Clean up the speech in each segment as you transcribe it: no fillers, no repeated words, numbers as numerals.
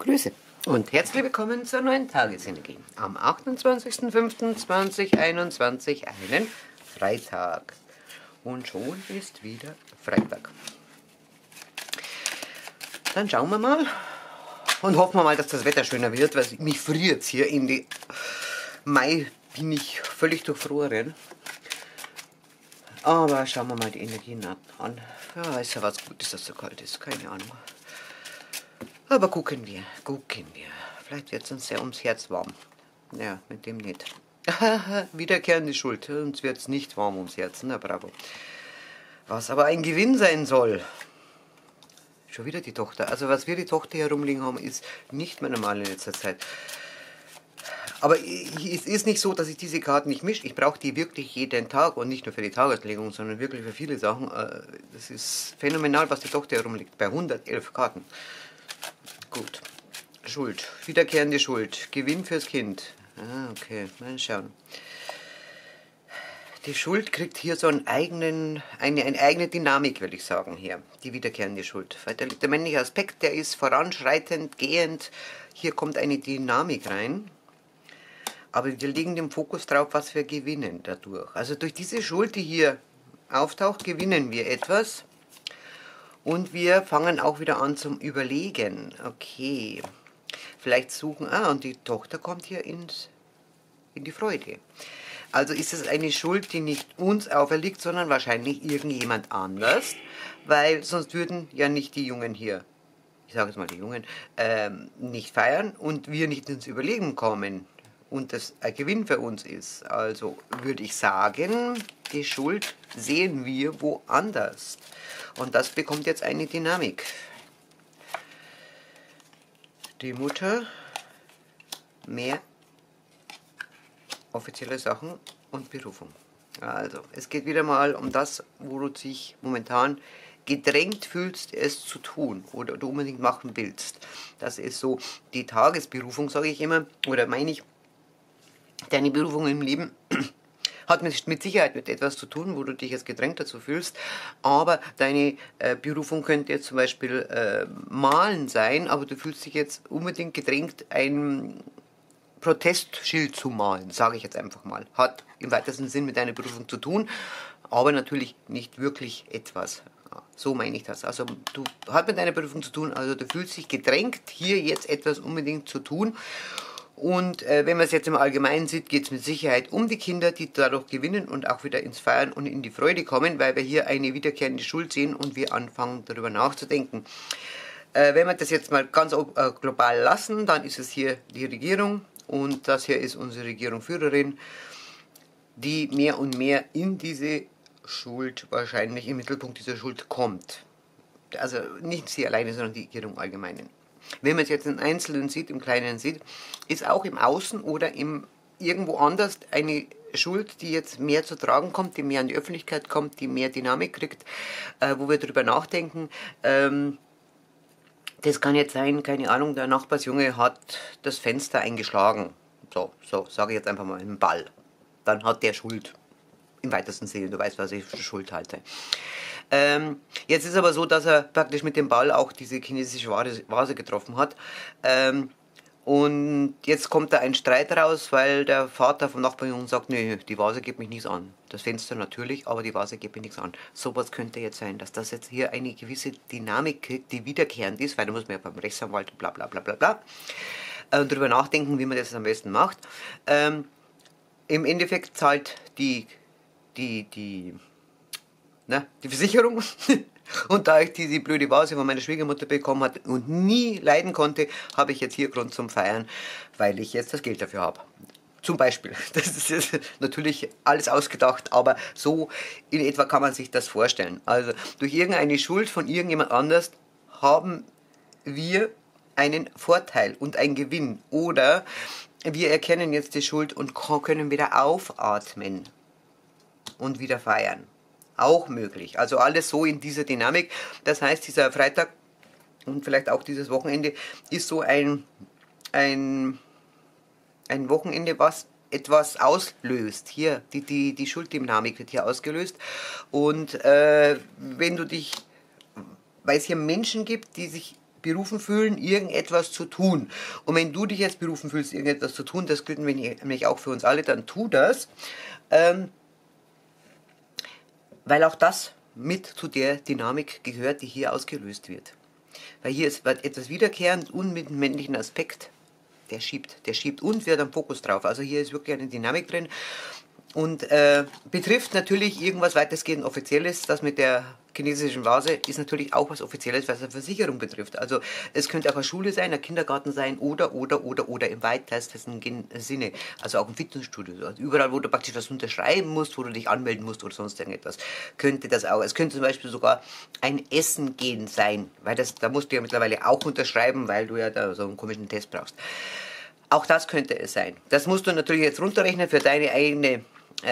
Grüße und herzlich willkommen zur neuen Tagesenergie am 28.05.2021, einen Freitag. Und schon ist wieder Freitag. Dann schauen wir mal und hoffen wir mal, dass das Wetter schöner wird, weil mich friert es hier. Ende Mai bin ich völlig durchfroren. Aber schauen wir mal die Energien an. Ja, ist ja was Gutes, dass es so kalt ist, keine Ahnung. Aber gucken wir. Vielleicht wird es uns sehr ums Herz warm. Ja, mit dem nicht. Wiederkehrende Schuld. Uns wird es nicht warm ums Herz. Na bravo. Was aber ein Gewinn sein soll. Schon wieder die Tochter. Also was wir die Tochter herumliegen haben, ist nicht mehr normal in letzter Zeit. Aber es ist nicht so, dass ich diese Karten nicht mische. Ich brauche die wirklich jeden Tag und nicht nur für die Tageslegung, sondern wirklich für viele Sachen. Das ist phänomenal, was die Tochter herumliegt. Bei 111 Karten. Gut. Schuld. Wiederkehrende Schuld. Gewinn fürs Kind. Ah, okay. Mal schauen. Die Schuld kriegt hier so eine eigene Dynamik, würde ich sagen, hier. Die wiederkehrende Schuld. Weil der männliche Aspekt, der ist voranschreitend, gehend. Hier kommt eine Dynamik rein. Aber wir legen den Fokus drauf, was wir gewinnen dadurch. Also durch diese Schuld, die hier auftaucht, gewinnen wir etwas. Und wir fangen auch wieder an zum Überlegen. Okay, vielleicht suchen... und die Tochter kommt hier in die Freude. Also ist es eine Schuld, die nicht uns auferliegt, sondern wahrscheinlich irgendjemand anders. Weil sonst würden ja nicht die Jungen hier, ich sage jetzt mal die Jungen, nicht feiern und wir nicht ins Überlegen kommen. Und das ein Gewinn für uns ist. Also würde ich sagen, die Schuld sehen wir woanders. Und das bekommt jetzt eine Dynamik. Die Mutter, mehr offizielle Sachen und Berufung. Also, es geht wieder mal um das, wo du dich momentan gedrängt fühlst, es zu tun oder du unbedingt machen willst. Das ist so die Tagesberufung, sage ich immer, oder meine ich. Deine Berufung im Leben hat mit Sicherheit mit etwas zu tun, wo du dich jetzt gedrängt dazu fühlst, aber deine Berufung könnte jetzt zum Beispiel Malen sein, aber du fühlst dich jetzt unbedingt gedrängt, ein Protestschild zu malen, sage ich jetzt einfach mal. Hat im weitesten Sinn mit deiner Berufung zu tun, aber natürlich nicht wirklich etwas. So meine ich das. Also du hat mit deiner Berufung zu tun, also du fühlst dich gedrängt, hier jetzt etwas unbedingt zu tun. Und wenn man es jetzt im Allgemeinen sieht, geht es mit Sicherheit um die Kinder, die dadurch gewinnen und auch wieder ins Feiern und in die Freude kommen, weil wir hier eine wiederkehrende Schuld sehen und wir anfangen darüber nachzudenken. Wenn wir das jetzt mal ganz global lassen, dann ist es hier die Regierung und das hier ist unsere Regierungsführerin, die mehr und mehr in diese Schuld, wahrscheinlich im Mittelpunkt dieser Schuld kommt. Also nicht sie alleine, sondern die Regierung allgemeinen. Wenn man es jetzt im Einzelnen sieht, im Kleinen sieht, ist auch im Außen oder irgendwo anders eine Schuld, die jetzt mehr zu tragen kommt, die mehr an die Öffentlichkeit kommt, die mehr Dynamik kriegt, wo wir darüber nachdenken. Das kann jetzt sein, keine Ahnung, der Nachbarsjunge hat das Fenster eingeschlagen. So sage ich jetzt einfach mal, einen Ball. Dann hat der Schuld. Im weitesten Sinne, du weißt, was ich für Schuld halte. Jetzt ist aber so, dass er praktisch mit dem Ball auch diese chinesische Vase getroffen hat. Und jetzt kommt da ein Streit raus, weil der Vater vom Nachbarjungen sagt, nee, die Vase geht mich nichts an. Das Fenster natürlich, aber die Vase geht mich nichts an. Sowas könnte jetzt sein, dass das jetzt hier eine gewisse Dynamik kriegt, die wiederkehrend ist, weil da muss man ja beim Rechtsanwalt bla bla bla bla bla und darüber nachdenken, wie man das am besten macht. Im Endeffekt zahlt die Versicherung. Und da ich diese blöde Vase von meiner Schwiegermutter bekommen habe und nie leiden konnte, habe ich jetzt hier Grund zum Feiern, weil ich jetzt das Geld dafür habe. Zum Beispiel. Das ist jetzt natürlich alles ausgedacht, aber so in etwa kann man sich das vorstellen. Also durch irgendeine Schuld von irgendjemand anders haben wir einen Vorteil und einen Gewinn. Oder wir erkennen jetzt die Schuld und können wieder aufatmen und wieder feiern. Auch möglich. Also alles so in dieser Dynamik. Das heißt, dieser Freitag und vielleicht auch dieses Wochenende ist so ein Wochenende, was etwas auslöst. Hier, die Schulddynamik wird hier ausgelöst. Und wenn du dich, weil es hier Menschen gibt, die sich berufen fühlen, irgendetwas zu tun. Und wenn du dich jetzt berufen fühlst, irgendetwas zu tun, das gilt nämlich auch für uns alle, dann tu das. Weil auch das mit zu der Dynamik gehört, die hier ausgelöst wird. Weil hier ist etwas wiederkehrend und mit einem männlichen Aspekt, der schiebt und wir haben Fokus drauf. Also hier ist wirklich eine Dynamik drin und betrifft natürlich irgendwas weitestgehend Offizielles. Das mit der chinesischen Vase ist natürlich auch was Offizielles, was eine Versicherung betrifft. Also es könnte auch eine Schule sein, ein Kindergarten sein oder im weitesten Sinne. Also auch ein Fitnessstudio. Also überall, wo du praktisch was unterschreiben musst, wo du dich anmelden musst oder sonst irgendetwas, könnte das auch. Es könnte zum Beispiel sogar ein Essen gehen sein, weil da musst du ja mittlerweile auch unterschreiben, weil du ja da so einen komischen Test brauchst. Auch das könnte es sein. Das musst du natürlich jetzt runterrechnen für deine eigene,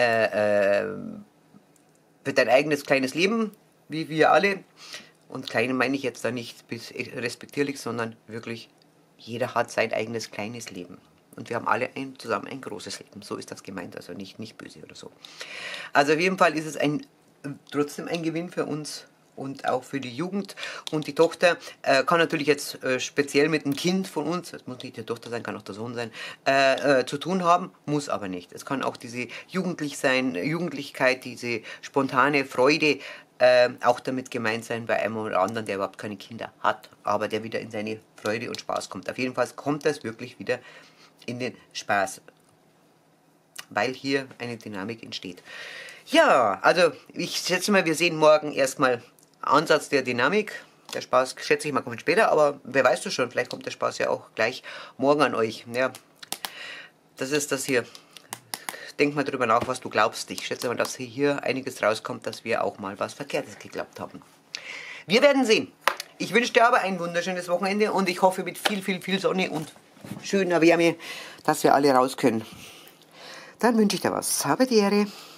für dein eigenes kleines Leben, wie wir alle. Und klein meine ich jetzt da nicht respektierlich, sondern wirklich, jeder hat sein eigenes kleines Leben. Und wir haben alle zusammen ein großes Leben. So ist das gemeint, also nicht böse oder so. Also auf jeden Fall ist es trotzdem ein Gewinn für uns und auch für die Jugend. Und die Tochter kann natürlich jetzt speziell mit einem Kind von uns, das muss nicht die Tochter sein, kann auch der Sohn sein, zu tun haben, muss aber nicht. Es kann auch diese Jugendlichkeit, diese spontane Freude auch damit gemeint sein bei einem oder anderen, der überhaupt keine Kinder hat, aber der wieder in seine Freude und Spaß kommt. Auf jeden Fall kommt das wirklich wieder in den Spaß, weil hier eine Dynamik entsteht. Ja, also ich schätze mal, wir sehen morgen erstmal Ansatz der Dynamik. Der Spaß, schätze ich mal, kommt später, aber wer weiß das schon, vielleicht kommt der Spaß ja auch gleich morgen an euch. Ja, das ist das hier. Denk mal drüber nach, was du glaubst. Ich schätze mal, dass hier einiges rauskommt, dass wir auch mal was Verkehrtes geglaubt haben. Wir werden sehen. Ich wünsche dir aber ein wunderschönes Wochenende und ich hoffe mit viel Sonne und schöner Wärme, dass wir alle raus können. Dann wünsche ich dir was. Habe die Ehre.